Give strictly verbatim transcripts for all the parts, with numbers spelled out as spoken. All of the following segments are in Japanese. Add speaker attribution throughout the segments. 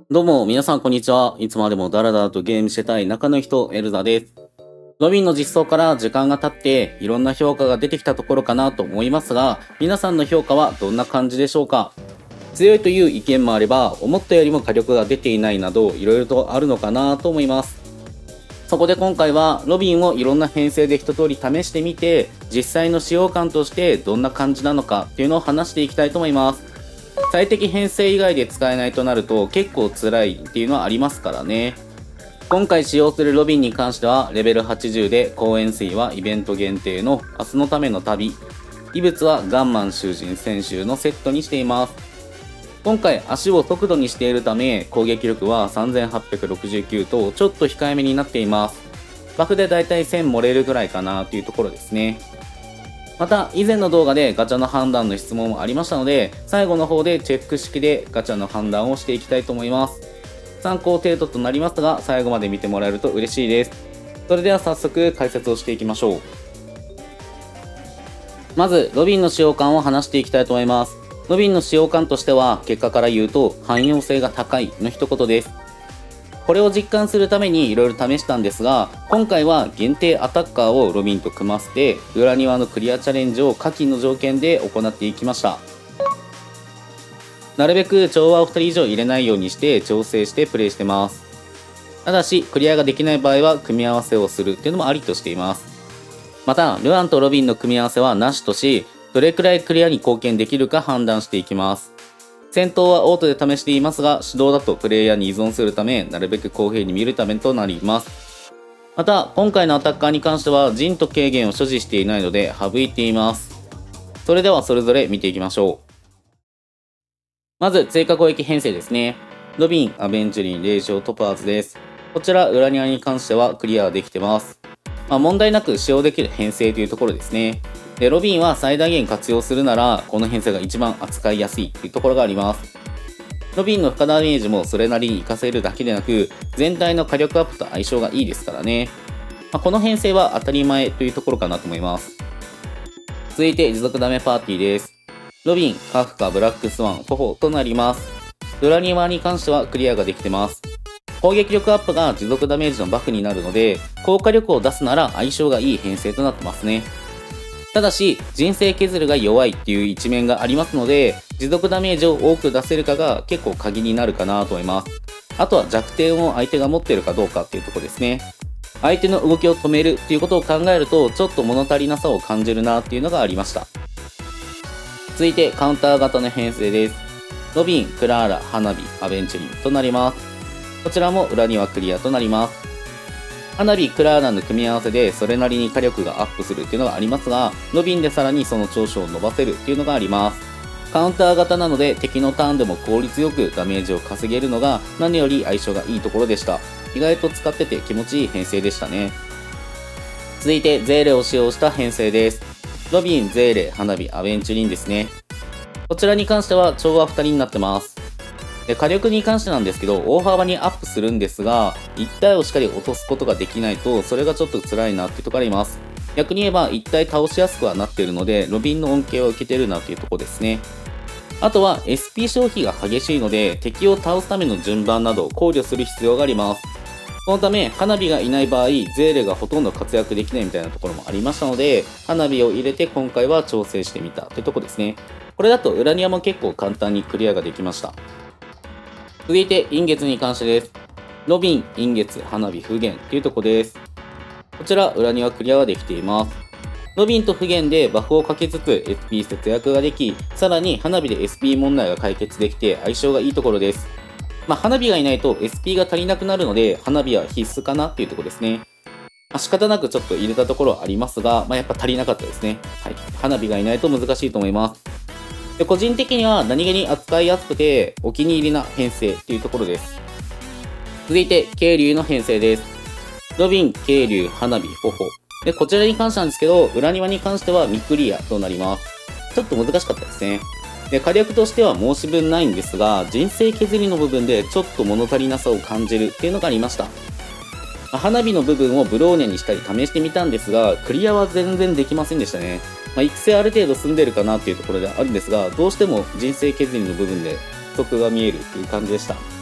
Speaker 1: どうも、皆さんこんにちは。いつまでもダラダラとゲームしてたい中の人、エルザです。ロビンの実装から時間が経って、いろんな評価が出てきたところかなと思いますが、皆さんの評価はどんな感じでしょうか？強いという意見もあれば、思ったよりも火力が出ていないなど、いろいろとあるのかなと思います。そこで今回は、ロビンをいろんな編成で一通り試してみて、実際の使用感としてどんな感じなのかっていうのを話していきたいと思います。最適編成以外で使えないとなると結構辛いっていうのはありますからね。今回使用するロビンに関してはレベルはちじゅうで公園水はイベント限定の明日のための旅、異物はガンマン囚人戦臭のセットにしています。今回足を速度にしているため攻撃力はさんぜんはっぴゃくろくじゅうきゅうとちょっと控えめになっています。バフでだいたいせん漏れるぐらいかなというところですね。また以前の動画でガチャの判断の質問もありましたので、最後の方でチェック式でガチャの判断をしていきたいと思います。参考程度となりますが、最後まで見てもらえると嬉しいです。それでは早速解説をしていきましょう。まずロビンの使用感を話していきたいと思います。ロビンの使用感としては結果から言うと汎用性が高いの一言です。これを実感するために色々試したんですが、今回は限定アタッカーをロビンと組ませて裏庭のクリアチャレンジを下記の条件で行っていきました。なるべく調和をふたり以上入れないようにして調整してプレイしてます。ただしクリアができない場合は組み合わせをするっていうのもありとしています。またルアンとロビンの組み合わせはなしとし、どれくらいクリアに貢献できるか判断していきます。戦闘はオートで試していますが、手動だとプレイヤーに依存するため、なるべく公平に見るためとなります。また、今回のアタッカーに関しては、陣と軽減を所持していないので、省いています。それではそれぞれ見ていきましょう。まず、追加攻撃編成ですね。ロビン、アベンチュリン、レイジオ、トパーズです。こちら、裏庭に関してはクリアできてます。まあ、問題なく使用できる編成というところですね。で、ロビンは最大限活用するなら、この編成が一番扱いやすいというところがあります。ロビンの負荷ダメージもそれなりに活かせるだけでなく、全体の火力アップと相性がいいですからね。まあ、この編成は当たり前というところかなと思います。続いて持続ダメパーティーです。ロビン、カフカ、ブラックスワン、フォフォとなります。ドラニマに関してはクリアができてます。攻撃力アップが持続ダメージのバフになるので、効果力を出すなら相性がいい編成となってますね。ただし、人生削るが弱いっていう一面がありますので、持続ダメージを多く出せるかが結構鍵になるかなと思います。あとは弱点を相手が持っているかどうかっていうところですね。相手の動きを止めるっていうことを考えると、ちょっと物足りなさを感じるなっていうのがありました。続いて、カウンター型の編成です。ロビン、クラーラ、花火、アベンチュリンとなります。こちらも裏にはクリアとなります。花火、クラーラの組み合わせでそれなりに火力がアップするっていうのがありますが、ロビンでさらにその長所を伸ばせるっていうのがあります。カウンター型なので敵のターンでも効率よくダメージを稼げるのが何より相性がいいところでした。意外と使ってて気持ちいい編成でしたね。続いてゼーレを使用した編成です。ロビン、ゼーレ、花火、アベンチュリンですね。こちらに関しては調和ふたりになってます。で火力に関してなんですけど、大幅にアップするんですが、いち体をしっかり落とすことができないと、それがちょっと辛いなっていうところがあります。逆に言えば、いち体倒しやすくはなっているので、ロビンの恩恵を受けてるなっていうところですね。あとは、エスピー 消費が激しいので、敵を倒すための順番などを考慮する必要があります。そのため、花火がいない場合、ゼーレがほとんど活躍できないみたいなところもありましたので、花火を入れて今回は調整してみたというところですね。これだと裏庭も結構簡単にクリアができました。続いて、陰月に関してです。ロビン、陰月、花火、不言というところです。こちら、裏にはクリアができています。ロビンと不言でバフをかけつつ エスピー 節約ができ、さらに花火で エスピー 問題が解決できて相性がいいところです。まあ、花火がいないと エスピー が足りなくなるので、花火は必須かなっていうところですね。まあ、仕方なくちょっと入れたところはありますが、まあ、やっぱ足りなかったですね。はい。花火がいないと難しいと思います。で個人的には何気に扱いやすくてお気に入りな編成っていうところです。続いて、渓流の編成です。ロビン、渓流、花火、フォフォ。で、こちらに関してなんですけど、裏庭に関しては未クリアとなります。ちょっと難しかったですね。で、火力としては申し分ないんですが、人生削りの部分でちょっと物足りなさを感じるっていうのがありました。花火の部分をブローニャにしたり試してみたんですが、クリアは全然できませんでしたね。まあ、育成ある程度済んでるかなっていうところであるんですが、どうしても人生削りの部分で不足が見えるっていう感じでした。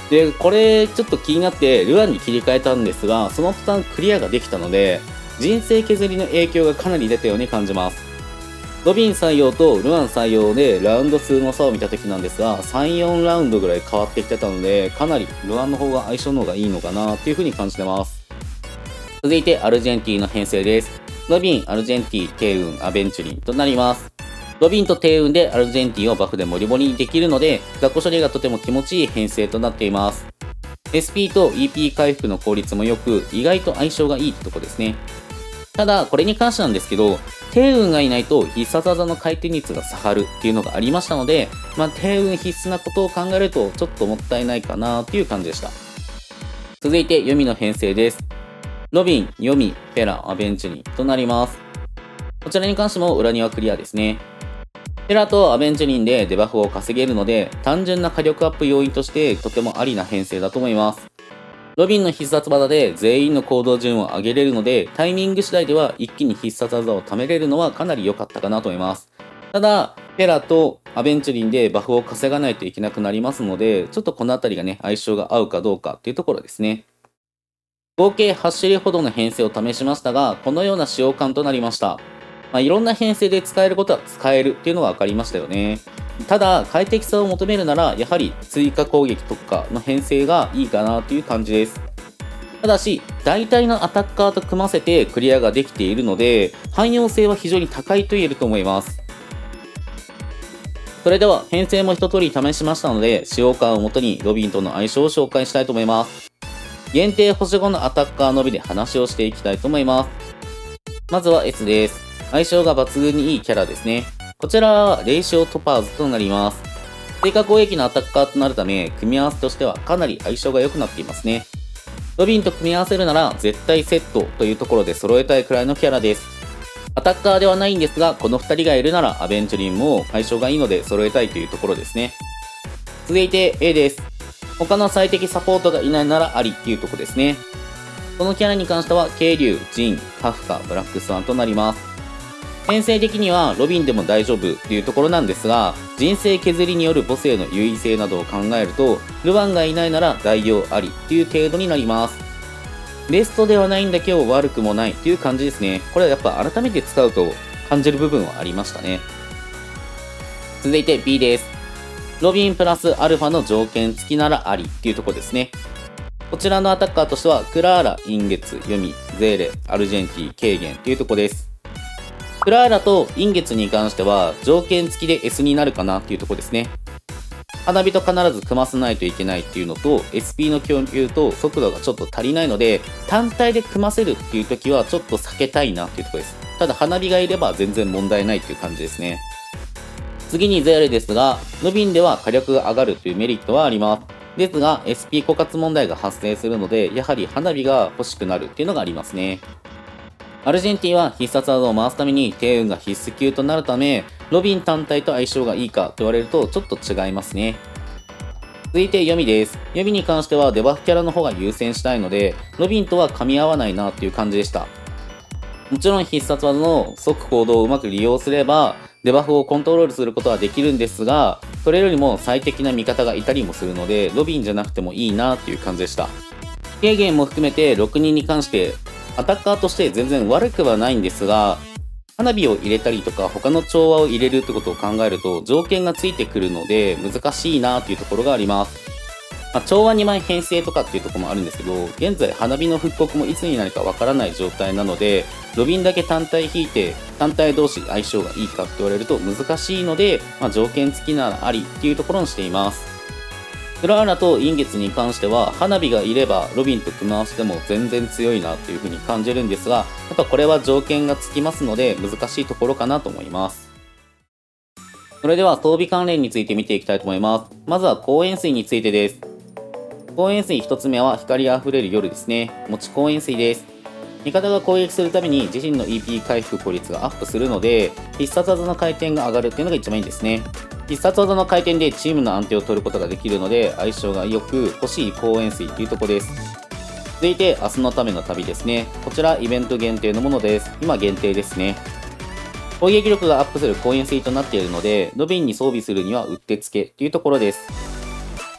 Speaker 1: で、これちょっと気になってルアンに切り替えたんですが、その途端クリアができたので、人生削りの影響がかなり出たように感じます。ロビン採用とルアン採用でラウンド数の差を見た時なんですが、さん、よんラウンドぐらい変わってきてたので、かなりルアンの方が相性の方がいいのかなっていう風に感じてます。続いてアルジェンティの編成です。ロビン、アルジェンティ、テイウン、アベンチュリンとなります。ロビンとテイウンでアルジェンティをバフでモリモリにできるので、雑魚処理がとても気持ちいい編成となっています。エスピー と イーピー 回復の効率も良く、意外と相性がいいってとこですね。ただ、これに関してなんですけど、テイウンがいないと必殺技の回転率が下がるっていうのがありましたので、まあ、テイウン必須なことを考えるとちょっともったいないかなっていう感じでした。続いて、ヨミの編成です。ロビン、ヨミ、フェラ、アベンチュリンとなります。こちらに関しても裏庭クリアですね。フェラとアベンチュリンでデバフを稼げるので、単純な火力アップ要因としてとてもありな編成だと思います。ロビンの必殺技で全員の行動順を上げれるので、タイミング次第では一気に必殺技を貯めれるのはかなり良かったかなと思います。ただ、フェラとアベンチュリンでバフを稼がないといけなくなりますので、ちょっとこのあたりがね、相性が合うかどうかっていうところですね。合計はち種類ほどの編成を試しましたが、このような使用感となりました。まあ、いろんな編成で使えることは使えるっていうのが分かりましたよね。ただ、快適さを求めるなら、やはり追加攻撃とかの編成がいいかなという感じです。ただし、大体のアタッカーと組ませてクリアができているので、汎用性は非常に高いと言えると思います。それでは、編成も一通り試しましたので、使用感をもとにロビンとの相性を紹介したいと思います。限定星ごのアタッカーのみで話をしていきたいと思います。まずは S です。相性が抜群にいいキャラですね。こちらはレイシオトパーズとなります。追加攻撃のアタッカーとなるため、組み合わせとしてはかなり相性が良くなっていますね。ロビンと組み合わせるなら絶対セットというところで揃えたいくらいのキャラです。アタッカーではないんですが、このふたりがいるならアベンチュリンも相性がいいので揃えたいというところですね。続いて A です。他の最適サポートがいないならありっていうところですね。このキャラに関しては、渓流、ジン、カフカ、ブラックスワンとなります。編成的にはロビンでも大丈夫っていうところなんですが、人生削りによる母性の優位性などを考えると、ルヴァンがいないなら代用ありっていう程度になります。ベストではないんだけど悪くもないっていう感じですね。これはやっぱ改めて使うと感じる部分はありましたね。続いて B です。ロビンプラスアルファの条件付きならありっていうところですね。こちらのアタッカーとしては、クラーラ、インゲツ、ヨミ、ゼーレ、アルジェンティ、ケーゲンっていうところです。クラーラとインゲツに関しては、条件付きで エス になるかなっていうところですね。花火と必ず組ませないといけないっていうのと、エスピー の供給と速度がちょっと足りないので、単体で組ませるっていう時はちょっと避けたいなっていうところです。ただ花火がいれば全然問題ないっていう感じですね。次にゼーレですが、ロビンでは火力が上がるというメリットはあります。ですが、エスピー 枯渇問題が発生するので、やはり花火が欲しくなるっていうのがありますね。アルジェンティは必殺技を回すために低運が必須級となるため、ロビン単体と相性がいいかと言われるとちょっと違いますね。続いてヨミです。ヨミに関してはデバフキャラの方が優先したいので、ロビンとは噛み合わないなっていう感じでした。もちろん必殺技の即行動をうまく利用すれば、デバフをコントロールすることはできるんですが、それよりも最適な味方がいたりもするので、ロビンじゃなくてもいいなっていう感じでした。軽減も含めてろくにんに関して、アタッカーとして全然悪くはないんですが、花火を入れたりとか他の調和を入れるってことを考えると条件がついてくるので難しいなっていうところがあります。まあ、調和にまい編成とかっていうところもあるんですけど、現在花火の復刻もいつになるかわからない状態なので、ロビンだけ単体引いて単体同士相性がいいかって言われると難しいので、まあ、条件付きならありっていうところにしています。クラーラとインゲツに関しては花火がいればロビンと組み合わせても全然強いなっていう風に感じるんですが、やっぱこれは条件がつきますので難しいところかなと思います。それでは装備関連について見ていきたいと思います。まずは光炎水についてです。光炎水ひとつめは光あふれる夜ですね。持ち光炎水です。味方が攻撃するために自身の イーピー 回復効率がアップするので、必殺技の回転が上がるっていうのが一番いいですね。必殺技の回転でチームの安定を取ることができるので相性が良く欲しい光炎水というところです。続いて明日のための旅ですね。こちらイベント限定のものです。今限定ですね。攻撃力がアップする光炎水となっているので、ロビンに装備するにはうってつけというところです。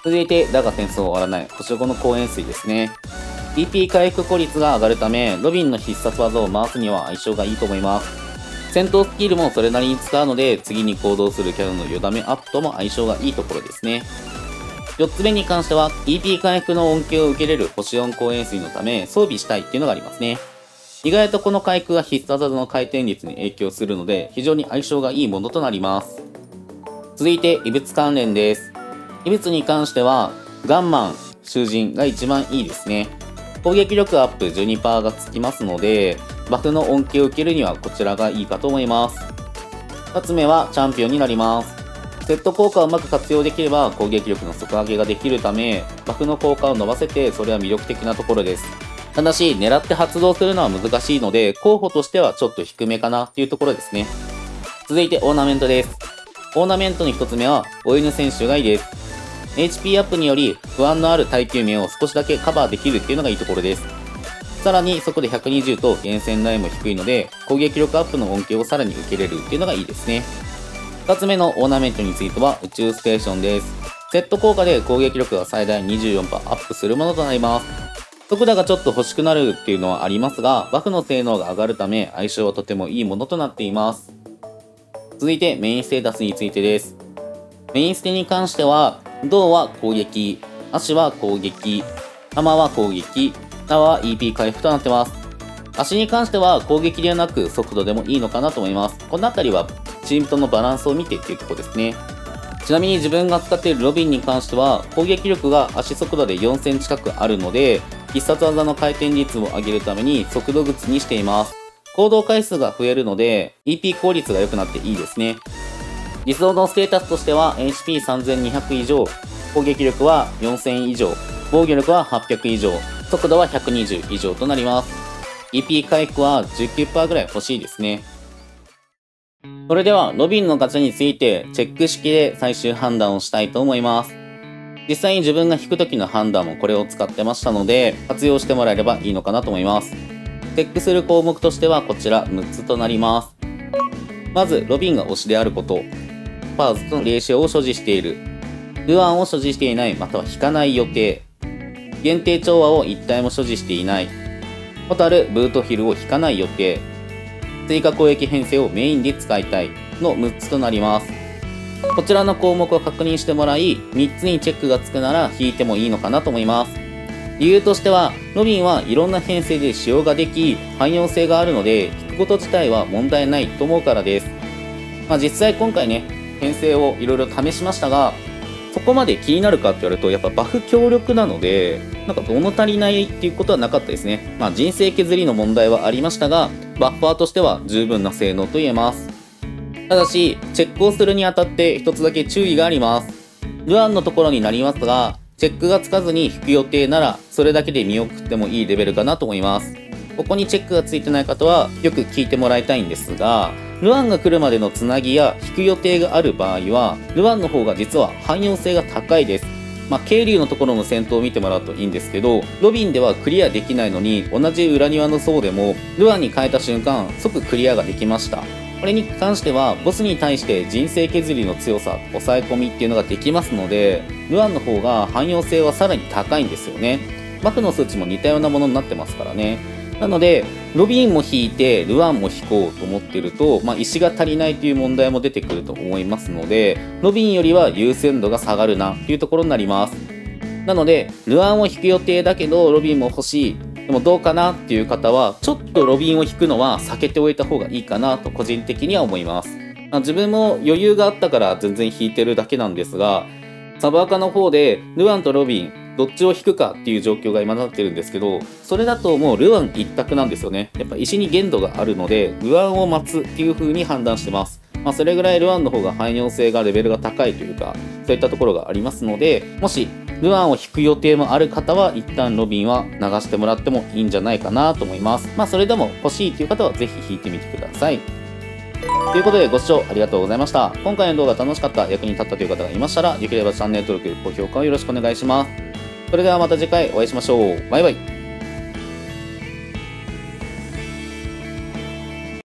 Speaker 1: 続いて、だが戦争は終わらない星ごの光円錐ですね。ディーピー 回復効率が上がるため、ロビンの必殺技を回すには相性がいいと思います。戦闘スキルもそれなりに使うので、次に行動するキャラのよだめアップとも相性がいいところですね。よっつめに関しては、ディーピー 回復の恩恵を受けれる星よん光円錐のため、装備したいっていうのがありますね。意外とこの回復が必殺技の回転率に影響するので、非常に相性がいいものとなります。続いて、異物関連です。異物に関しては、ガンマン、囚人が一番いいですね。攻撃力アップ じゅうにパーセント がつきますので、バフの恩恵を受けるにはこちらがいいかと思います。ふたつめはチャンピオンになります。セット効果をうまく活用できれば攻撃力の底上げができるため、バフの効果を伸ばせてそれは魅力的なところです。ただし、狙って発動するのは難しいので、候補としてはちょっと低めかなっていうところですね。続いてオーナメントです。オーナメントのひとつめは、お犬選手がいいです。エイチピー アップにより不安のある耐久面を少しだけカバーできるっていうのがいいところです。さらに速度ひゃくにじゅうと厳選ラインも低いので、攻撃力アップの恩恵をさらに受けれるっていうのがいいですね。ふたつめのオーナメントについては宇宙ステーションです。セット効果で攻撃力が最大 にじゅうよんパーセント アップするものとなります。速度がちょっと欲しくなるっていうのはありますが、バフの性能が上がるため相性はとてもいいものとなっています。続いてメインステータスについてです。メインステに関しては、胴は攻撃、足は攻撃、玉は攻撃、縄は イーピー 回復となってます。足に関しては攻撃ではなく速度でもいいのかなと思います。このあたりはチームとのバランスを見てっていうところですね。ちなみに自分が使っているロビンに関しては攻撃力が足速度でよんせん近くあるので、必殺技の回転率を上げるために速度靴にしています。行動回数が増えるので イーピー 効率が良くなっていいですね。理想のステータスとしては エイチピーさんぜんにひゃく 以上、攻撃力はよんせん以上、防御力ははっぴゃく以上、速度はひゃくにじゅう以上となります。イーピー 回復は じゅうきゅうパーセント ぐらい欲しいですね。それではロビンのガチャについてチェック式で最終判断をしたいと思います。実際に自分が引く時の判断もこれを使ってましたので、活用してもらえればいいのかなと思います。チェックする項目としてはこちらむっつとなります。まず、ロビンが推しであること。パーズとの霊視を所持している。ルアンを所持していないまたは引かない予定。限定調和を一体も所持していない。ホタル、ブートヒルを引かない予定。追加攻撃編成をメインで使いたいのむっつとなります。こちらの項目を確認してもらい、みっつにチェックがつくなら引いてもいいのかなと思います。理由としては、ロビンはいろんな編成で使用ができ、汎用性があるので、引くこと自体は問題ないと思うからです。まあ実際今回ね、編成をいろいろ試しましたが、そこまで気になるかって言われると、やっぱバフ強力なので、なんか物足りないっていうことはなかったですね。まあ人生削りの問題はありましたが、バッファーとしては十分な性能と言えます。ただし、チェックをするにあたって一つだけ注意があります。ルアンのところになりますが、チェックがつかずに引く予定なら、それだけで見送ってもいいレベルかなと思います。ここにチェックがついてない方は、よく聞いてもらいたいんですが、ルアンが来るまでのつなぎや引く予定がある場合は、ルアンの方が実は汎用性が高いです。まあ、渓流のところの戦闘を見てもらうといいんですけど、ロビンではクリアできないのに、同じ裏庭の層でも、ルアンに変えた瞬間、即クリアができました。これに関しては、ボスに対して人生削りの強さ、抑え込みっていうのができますので、ルアンの方が汎用性はさらに高いんですよね。バフの数値も似たようなものになってますからね。なので、ロビンも引いて、ルアンも引こうと思ってると、まあ、石が足りないという問題も出てくると思いますので、ロビンよりは優先度が下がるなというところになります。なので、ルアンを引く予定だけど、ロビンも欲しい。でもどうかなっていう方は、ちょっとロビンを引くのは避けておいた方がいいかなと個人的には思います。まあ、自分も余裕があったから全然引いてるだけなんですが、サブアカの方でルアンとロビン、どっちを引くかっていう状況が今なってるんですけど、それだともうルアン一択なんですよね。やっぱ石に限度があるので、ルアンを待つっていう風に判断してます。まあそれぐらいルアンの方が汎用性がレベルが高いというか、そういったところがありますので、もしルアンを引く予定もある方は一旦ロビンは流してもらってもいいんじゃないかなと思います。まあそれでも欲しいという方はぜひ引いてみてください。ということでご視聴ありがとうございました。今回の動画楽しかった、役に立ったという方がいましたら、できればチャンネル登録、高評価をよろしくお願いします。それではまた次回お会いしましょう。バイバイ。